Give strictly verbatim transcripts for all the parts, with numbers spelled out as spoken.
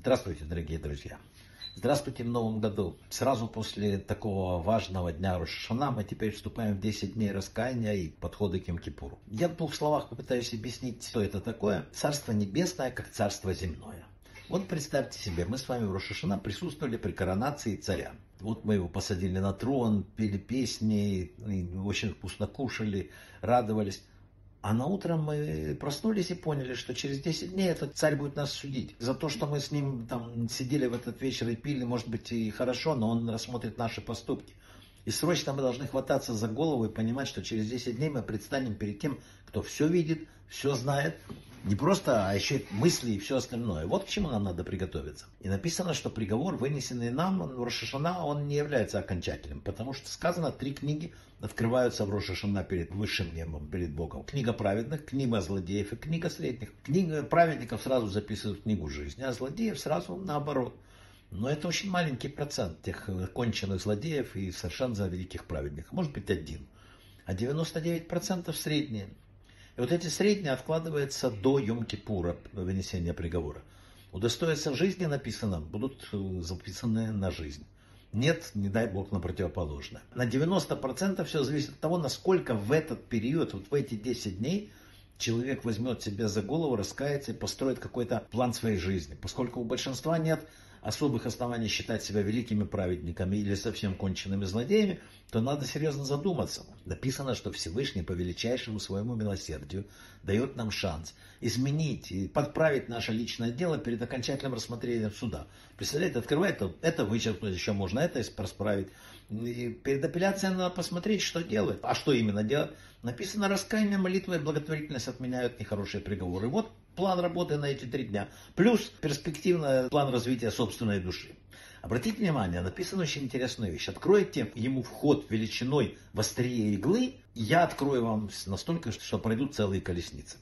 Здравствуйте, дорогие друзья! Здравствуйте в новом году! Сразу после такого важного дня Рош ха-Шана мы теперь вступаем в десять дней раскаяния и подхода к Йом-Кипуру. Я в двух словах попытаюсь объяснить, что это такое. Царство небесное, как царство земное. Вот представьте себе, мы с вами в Рош ха-Шана присутствовали при коронации царя. Вот мы его посадили на трон, пели песни, очень вкусно кушали, радовались. А на утро мы проснулись и поняли, что через десять дней этот царь будет нас судить. За то, что мы с ним там сидели в этот вечер и пили, может быть и хорошо, но он рассмотрит наши поступки. И срочно мы должны хвататься за голову и понимать, что через десять дней мы предстанем перед тем, кто все видит, все знает. Не просто, а еще и мысли и все остальное. Вот к чему нам надо приготовиться. И написано, что приговор, вынесенный нам в Рош ха-Шана, он не является окончательным. Потому что сказано, три книги открываются в Рош ха-Шана перед высшим небом, перед Богом. Книга праведных, книга злодеев и книга средних. Книга праведников сразу записывают в книгу жизни, а злодеев сразу наоборот. Но это очень маленький процент тех конченых злодеев и совершенно великих праведников. Может быть один. А девяносто девять процентов средние. И вот эти средние откладываются до Йом-Кипура, вынесения приговора. Удостоятся жизни, написано, будут записаны на жизнь. Нет, не дай Бог, на противоположное. На девяносто процентов все зависит от того, насколько в этот период, вот в эти десять дней, человек возьмет себя за голову, раскается и построит какой-то план своей жизни. Поскольку у большинства нет особых оснований считать себя великими праведниками или совсем конченными злодеями, то надо серьезно задуматься. Написано, что Всевышний по величайшему своему милосердию дает нам шанс изменить и подправить наше личное дело перед окончательным рассмотрением суда. Представляете, открывает, это вычеркнуть еще можно, это расправить. И перед апелляцией надо посмотреть, что делать. А что именно делать? Написано, раскаяние, молитва и благотворительность отменяют нехорошие приговоры. Вот план работы на эти три дня. Плюс перспективный план развития собственной души. Обратите внимание, написана очень интересная вещь. Откройте ему вход величиной в острие иглы, и я открою вам настолько, что пройдут целые колесницы.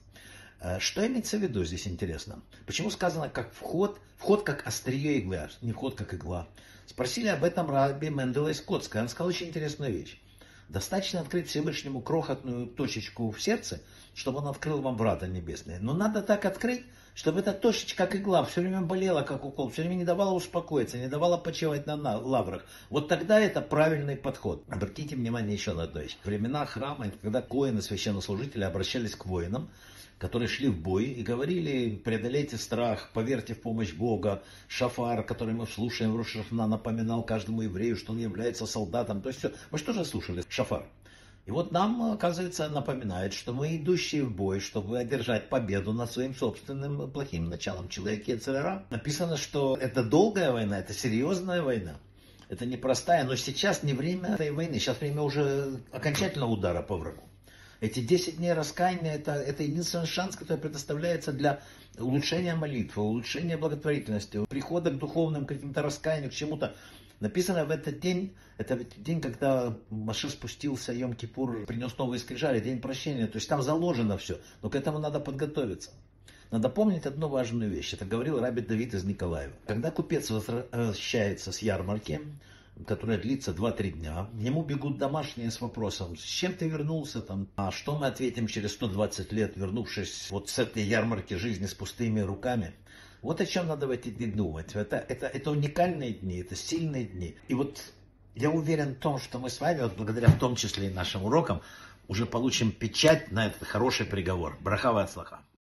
Что имеется в виду здесь интересно? Почему сказано как вход, вход как острие иглы, а не вход как игла? Спросили об этом Рабби Менделя из Коцка. Он сказал очень интересную вещь. Достаточно открыть Всевышнему крохотную точечку в сердце, чтобы он открыл вам врата небесные. Но надо так открыть, чтобы эта точечка, как игла, все время болела, как укол, все время не давала успокоиться, не давала почивать на лаврах. Вот тогда это правильный подход. Обратите внимание еще на одну вещь. В времена храма, когда коэны, священнослужители, обращались к воинам, которые шли в бой и говорили: преодолейте страх, поверьте в помощь Бога. Шафар, который мы слушаем в Рош ха-Шана, напоминал каждому еврею, что он является солдатом. То есть все. Мы что же слушали? Шафар. И вот нам, оказывается, напоминает, что мы идущие в бой, чтобы одержать победу над своим собственным плохим началом, человек Йецер-Гара. Написано, что это долгая война, это серьезная война. Это непростая, но сейчас не время этой войны, сейчас время уже окончательного удара по врагу. Эти десять дней раскаяния это, это единственный шанс, который предоставляется для улучшения молитвы, улучшения благотворительности, прихода к духовным каким-то раскаянию, к чему-то. Написано в этот день, это день, когда Машиах спустился, Йом-Кипур принес новые скрижали, день прощения. То есть там заложено все, но к этому надо подготовиться. Надо помнить одну важную вещь. Это говорил Рабби Давид из Николаева. Когда купец возвращается с ярмарки, которая длится два-три дня, ему бегут домашние с вопросом: с чем ты вернулся там? А что мы ответим через сто двадцать лет, вернувшись вот с этой ярмарки жизни с пустыми руками? Вот о чем надо в эти дни думать. Это, это, это уникальные дни, это сильные дни. И вот я уверен в том, что мы с вами, вот благодаря в том числе и нашим урокам, уже получим печать на этот хороший приговор. Браха ва ацлаха.